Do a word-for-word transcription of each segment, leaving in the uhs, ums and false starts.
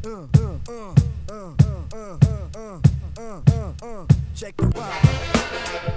uh, uh, uh, uh, uh, uh, uh, uh, uh, check the vibe.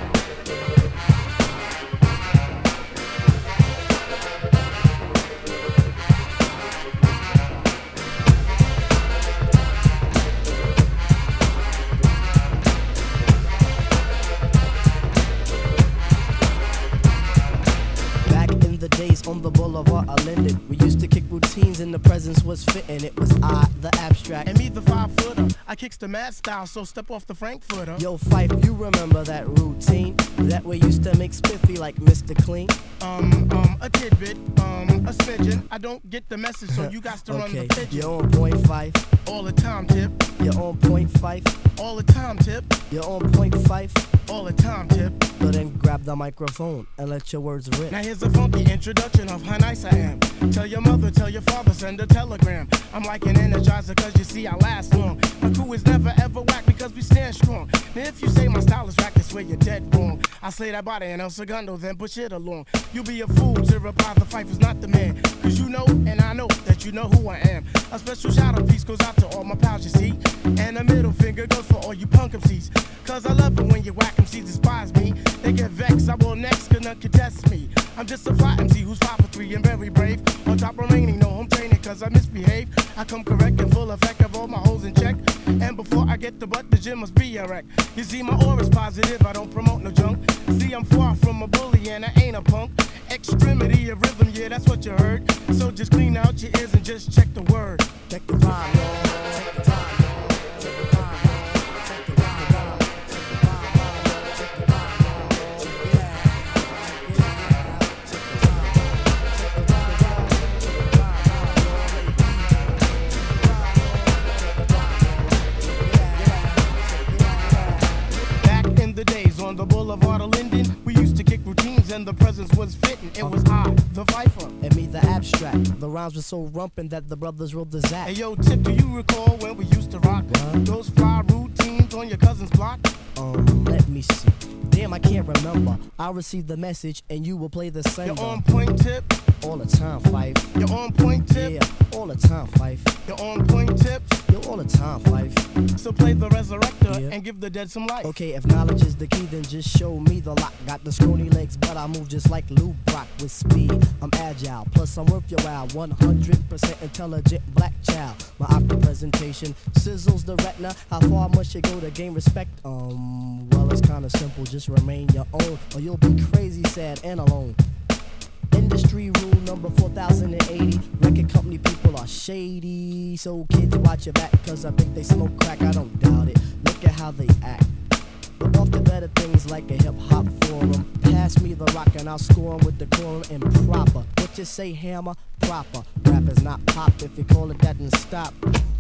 The days on the boulevard are Linden. We used to kick routines and the presence was fitting. It was I, the abstract. And me, the five footer. I kicks the mad style, so step off the Frankfurter. Yo, Fife, you remember that routine? That we used to make spiffy like Mister Clean? Um, um, a tidbit, um, a smidgen. I don't get the message, so you got to okay. run the pigeon. You're on point five. All the time, tip. You're on point five. All the time, tip. You're on point five. All the time, tip. So then grab the microphone and let your words rip. Now here's a funky introduction of how nice I am. Tell your mother, tell your father, send a telegram. I'm like an energizer cause you see I last long. My crew is never ever whack because we stand strong. Now if you say my style is whack, that's where you're dead wrong. I slay that body in El Segundo, then push it along. You'll be a fool to reply the Fife is not the man. Cause you know and I know that you know who I am. A special shout out piece goes out to all my pals you see. And a middle finger goes for all you punk M Cs. Cause I love it when you whack M Cs despise me. They get vexed, I will next, cause none contest me. I'm just a fly M C who's five for three and very brave. On top remaining, no home training cause I misbehave. I come correct and full effect of all my holes in check. And before I get the butt, the gym must be a wreck. You see my aura's positive, I don't promote no junk. See I'm far from a bully and I ain't a punk. Extremity of rhythm, yeah that's what you heard. So just clean out your ears and just check the word. Check the rhyme, y'all. Check the rhyme. On the boulevard of Linden, we used to kick routines and the presence was fitting. It was I, the Viper. And me, the abstract. The rhymes were so rumpin' that the brothers wrote the Zach. Hey yo, Tip, do you recall when we used to rock what? Those fly routines on your cousin's block? Um, let me see. Damn, I can't remember. I'll receive the message and you will play the sender. You're on point, Tip. All the time, Fife. You're on point, Tip. Yeah, all the time, Fife. You're on point, Tip. You're all the time, Fife. So play the resurrector yeah. and give the dead some life. Okay, if knowledge is the key, then just show me the lock. Got the scrawny legs, but I move just like Lou Brock with speed. I'm agile, plus I'm worth your while. one hundred percent intelligent black child. My opera presentation sizzles the retina. How far must you go to gain respect? Um, well, it's kinda simple. Just remain your own, or you'll be crazy, sad, and alone. Industry rule number four thousand eighty. Record company people are shady. So kids watch your back, cause I think they smoke crack. I don't doubt it. Look at how they act. But off the better things like a hip hop forum. Pass me the rock and I'll score 'em with the quorum and proper. What you say, hammer? Proper. Rap is not pop. If you call it that, then stop.